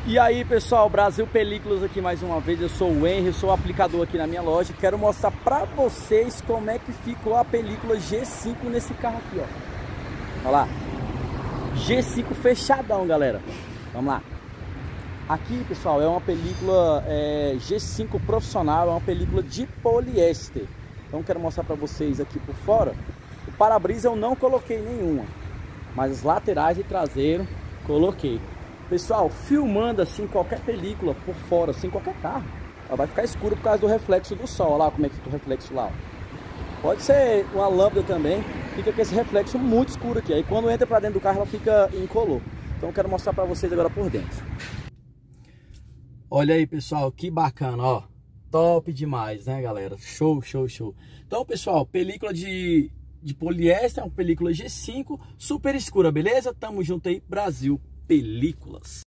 E aí pessoal, Brasil Películas aqui mais uma vez. Eu sou o Henry, sou o aplicador aqui na minha loja. Quero mostrar pra vocês como é que ficou a película G5 nesse carro aqui, ó. Olha lá, G5 fechadão, galera. Vamos lá. Aqui pessoal, é uma película G5 profissional, é uma película de poliéster. Então quero mostrar pra vocês aqui por fora. O para-brisa eu não coloquei nenhuma, mas as laterais e traseiro coloquei. Pessoal, filmando assim qualquer película por fora, assim qualquer carro, ela vai ficar escuro por causa do reflexo do sol. Olha lá como é que fica o reflexo lá, ó. Pode ser uma lâmpada também, fica com esse reflexo muito escuro aqui. Aí quando entra para dentro do carro ela fica incolor. Então eu quero mostrar para vocês agora por dentro. Olha aí pessoal, que bacana, ó. Top demais, né galera? Show, show, show. Então pessoal, película de poliéster, uma película G5 super escura, beleza? Tamo junto aí, Brasil Películas.